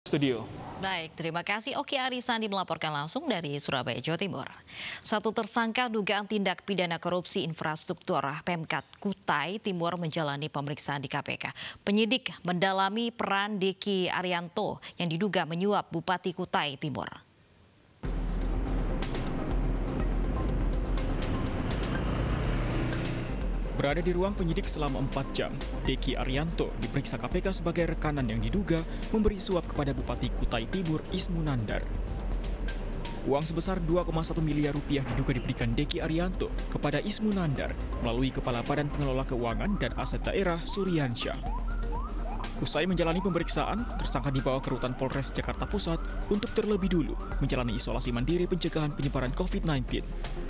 Studio. Baik, terima kasih Oki Arisandi melaporkan langsung dari Surabaya, Jawa Timur. Satu tersangka dugaan tindak pidana korupsi infrastruktur Pemkat Kutai Timur menjalani pemeriksaan di KPK. Penyidik mendalami peran Deki Arianto yang diduga menyuap Bupati Kutai Timur. Berada di ruang penyidik selama 4 jam, Deki Arianto diperiksa KPK sebagai rekanan yang diduga memberi suap kepada Bupati Kutai Timur Ismu Nandar. Uang sebesar 2,1 miliar rupiah diduga diberikan Deki Arianto kepada Ismu Nandar melalui Kepala Badan Pengelola Keuangan dan Aset Daerah Suryansyah. Usai menjalani pemeriksaan, tersangka dibawa ke rutan Polres Jakarta Pusat untuk terlebih dulu menjalani isolasi mandiri pencegahan penyebaran COVID-19.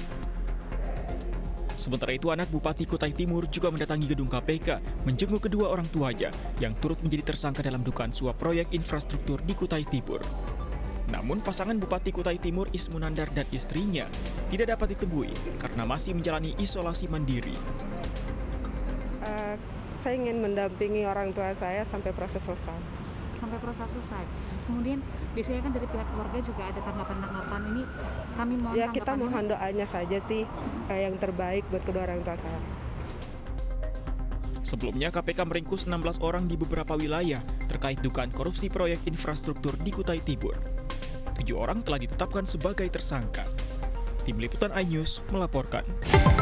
Sementara itu, anak Bupati Kutai Timur juga mendatangi gedung KPK menjenguk kedua orang tuanya yang turut menjadi tersangka dalam dugaan suap proyek infrastruktur di Kutai Timur. Namun, pasangan Bupati Kutai Timur Ismu Nandar dan istrinya tidak dapat ditemui karena masih menjalani isolasi mandiri. Saya ingin mendampingi orang tua saya sampai proses selesai. Sampai proses selesai. Kemudian biasanya kan dari pihak keluarga juga ada tanggapan-tanggapan ini. Kami mohon ya kita mohon doanya saja sih yang terbaik buat kedua orang tua saya. Sebelumnya KPK meringkus 16 orang di beberapa wilayah terkait dugaan korupsi proyek infrastruktur di Kutai Timur. 7 orang telah ditetapkan sebagai tersangka. Tim Liputan iNews melaporkan.